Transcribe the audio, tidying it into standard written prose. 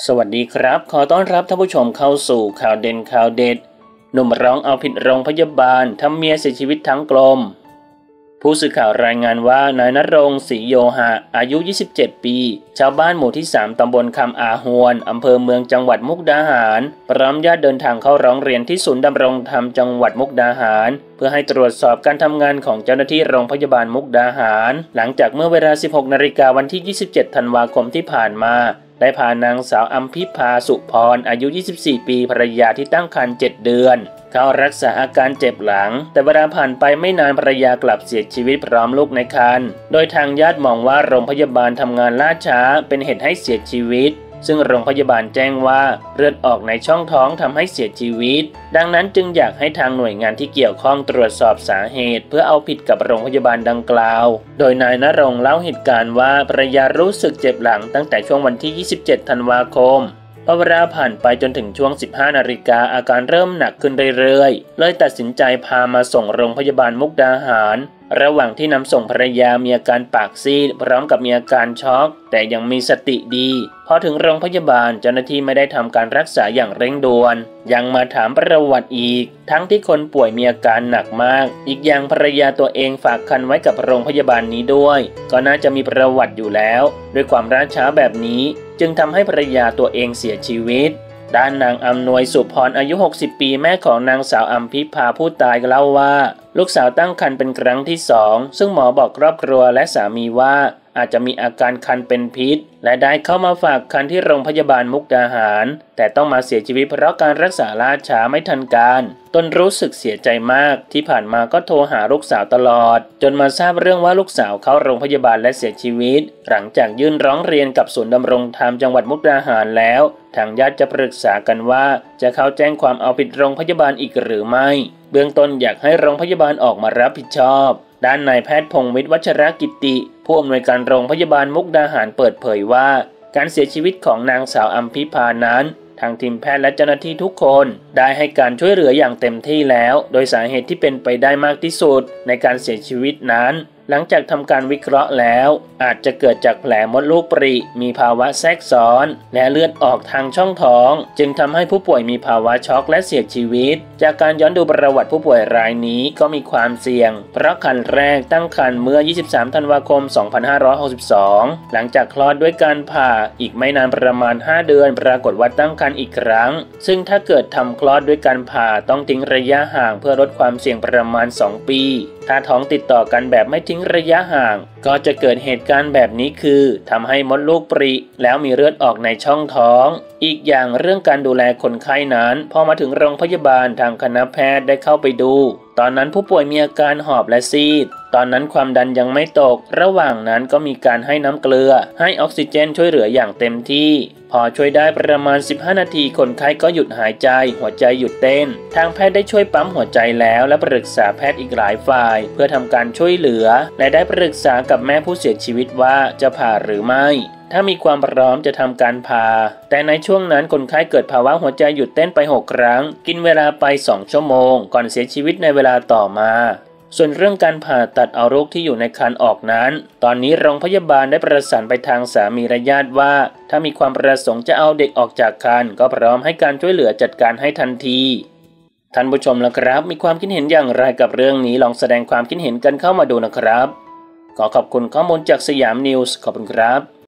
สวัสดีครับขอต้อนรับท่านผู้ชมเข้าสู่ข่าวเด่นข่าวเด็ดหนุ่มร้องเอาผิดโรงพยาบาลทำเมียเสียชีวิตทั้งกลมผู้สื่อข่าวรายงานว่านายณรงค์ศรีโยหะอายุ 27 ปีชาวบ้านหมู่ที่ 3 ตำบลคำอาหวนอำเภอเมืองจังหวัดมุกดาหารพร้อมญาติเดินทางเข้าร้องเรียนที่ศูนย์ดำรงธรรมจังหวัดมุกดาหารเพื่อให้ตรวจสอบการทำงานของเจ้าหน้าที่โรงพยาบาลมุกดาหารหลังจากเมื่อเวลา 16 นาฬิกาวันที่ 27 ธันวาคมที่ผ่านมาได้พานางสาวอัมพิพาสุพรอายุ 24 ปีภรรยาที่ตั้งครรภ์ 7 เดือนเข้ารักษาอาการเจ็บหลังแต่เวลาผ่านไปไม่นานภรรยากลับเสียชีวิตพร้อมลูกในครรภ์โดยทางญาติมองว่าโรงพยาบาลทำงานล่าช้าเป็นเหตุให้เสียชีวิตซึ่งโรงพยาบาลแจ้งว่าเลือดออกในช่องท้องทำให้เสียชีวิตดังนั้นจึงอยากให้ทางหน่วยงานที่เกี่ยวข้องตรวจสอบสาเหตุเพื่อเอาผิดกับโรงพยาบาลดังกล่าวโดยนายณรงค์เล่าเหตุการณ์ว่าภรรยารู้สึกเจ็บหลังตั้งแต่ช่วงวันที่ 27 ธันวาคมพอเวลาผ่านไปจนถึงช่วง 15 นาฬิกาอาการเริ่มหนักขึ้นเรื่อยๆเลยตัดสินใจพามาส่งโรงพยาบาลมุกดาหารระหว่างที่นำส่งภรรยามีอาการปากซีดพร้อมกับมีอาการช็อกแต่ยังมีสติดีพอถึงโรงพยาบาลเจ้าหน้าที่ไม่ได้ทำการรักษาอย่างเร่งด่วนยังมาถามประวัติอีกทั้งที่คนป่วยมีอาการหนักมากอีกอย่างภรรยาตัวเองฝากคันไว้กับโรงพยาบาลนี้ด้วยก็น่าจะมีประวัติอยู่แล้วด้วยความล่าช้าแบบนี้จึงทำให้ภรรยาตัวเองเสียชีวิตด้านนางอำนวยสุพรอายุ 60 ปีแม่ของนางสาวอัมพิพาผู้ตายเล่าว่าลูกสาวตั้งครรภ์เป็นครั้งที่2ซึ่งหมอบอกครอบครัวและสามีว่าอาจจะมีอาการคันเป็นพิษและได้เข้ามาฝากคันที่โรงพยาบาลมุกดาหารแต่ต้องมาเสียชีวิตเพราะการรักษาล่าช้าไม่ทันการตนรู้สึกเสียใจมากที่ผ่านมาก็โทรหาลูกสาวตลอดจนมาทราบเรื่องว่าลูกสาวเข้าโรงพยาบาลและเสียชีวิตหลังจากยื่นร้องเรียนกับศูนย์ดำรงธรรมจังหวัดมุกดาหารแล้วทางญาติจะปรึกษากันว่าจะเข้าแจ้งความเอาผิดโรงพยาบาลอีกหรือไม่เบื้องต้นอยากให้โรงพยาบาลออกมารับผิดชอบด้านนายแพทย์พงศ์วิทย์วัชรกิติผู้อำนวยการโรงพยาบาลมุกดาหารเปิดเผยว่าการเสียชีวิตของนางสาวอัมพิพานั้นทางทีมแพทย์และเจ้าหน้าที่ทุกคนได้ให้การช่วยเหลืออย่างเต็มที่แล้วโดยสาเหตุที่เป็นไปได้มากที่สุดในการเสียชีวิตนั้นหลังจากทำการวิเคราะห์แล้วอาจจะเกิดจากแผลมดลูกปริมีภาวะแทรกซ้อนและเลือดออกทางช่องท้องจึงทำให้ผู้ป่วยมีภาวะช็อกและเสียชีวิตจากการย้อนดูประวัติผู้ป่วยรายนี้ก็มีความเสี่ยงเพราะครรภ์แรกตั้งครรภ์เมื่อ 23 ธันวาคม 2562 หลังจากคลอดด้วยการผ่าอีกไม่นานประมาณ 5 เดือนปรากฏว่าตั้งครรภ์อีกครั้งซึ่งถ้าเกิดทำคลอดด้วยการผ่าต้องทิ้งระยะห่างเพื่อลดความเสี่ยงประมาณ 2 ปีถ้าท้องติดต่อกันแบบไม่ทิ้งระยะห่างก็จะเกิดเหตุการณ์แบบนี้คือทำให้มดลูกปริแล้วมีเลือดออกในช่องท้องอีกอย่างเรื่องการดูแลคนไข้นั้นพอมาถึงโรงพยาบาลทางคณะแพทย์ได้เข้าไปดูตอนนั้นผู้ป่วยมีอาการหอบและซีดตอนนั้นความดันยังไม่ตกระหว่างนั้นก็มีการให้น้ำเกลือให้ออกซิเจนช่วยเหลืออย่างเต็มที่พอช่วยได้ประมาณ 15 นาทีคนไข้ก็หยุดหายใจหัวใจหยุดเต้นทางแพทย์ได้ช่วยปั๊มหัวใจแล้วและปรึกษาแพทย์อีกหลายฝ่ายเพื่อทำการช่วยเหลือและได้ปรึกษากับแม่ผู้เสียชีวิตว่าจะผ่าหรือไม่ถ้ามีความพร้อมจะทำการผ่าแต่ในช่วงนั้นคนไข้เกิดภาวะหัวใจหยุดเต้นไป6 ครั้งกินเวลาไป2 ชั่วโมงก่อนเสียชีวิตในเวลาต่อมาส่วนเรื่องการผ่าตัดเอาลูกที่อยู่ในครรภ์ออกนั้นตอนนี้โรงพยาบาลได้ประสานไปทางสามีและญาติว่าถ้ามีความประสงค์จะเอาเด็กออกจากครรภ์ก็พร้อมให้การช่วยเหลือจัดการให้ทันทีท่านผู้ชมล่ะครับมีความคิดเห็นอย่างไรกับเรื่องนี้ลองแสดงความคิดเห็นกันเข้ามาดูนะครับขอขอบคุณข้อมูลจากสยามนิวส์ขอบคุณครับ